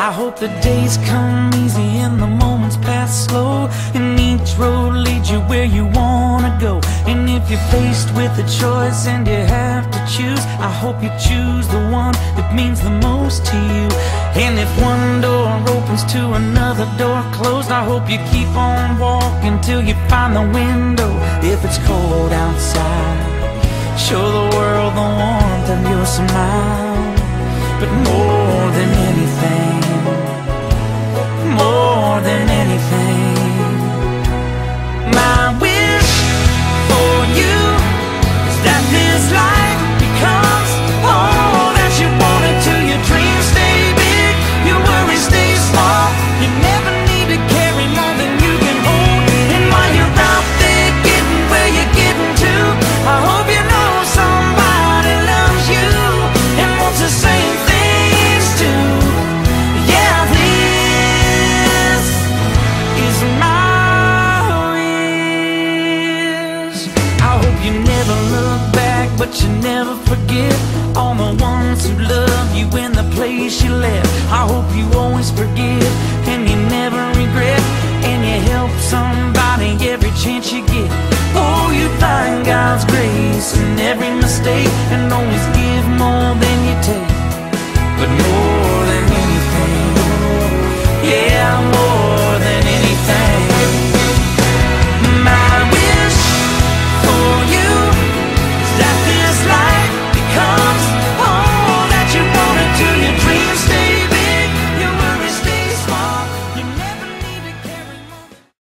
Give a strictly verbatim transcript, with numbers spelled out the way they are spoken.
I hope the days come easy and the moments pass slow, and each road leads you where you wanna go. And if you're faced with a choice and you have to choose, I hope you choose the one that means the most to you. And if one door opens to another door closed, I hope you keep on walking till you find the window. If it's cold outside, show the world the warmth of your smile. But more than anything, more than anything, my wish for you is that this life becomes all that you want it to. Your dreams stay big, your worries stay small. You never need to carry more than you can hold. And while you're out there getting where you're getting to, I hope you know somebody loves you and wants the same things too. Yeah, this is my wish. I hope you never look back, but you never forget all the ones who love you in the place you left. I hope you always forgive and you never regret, and you help somebody every chance you get. Oh, you find God's grace in every mistake, and always give more than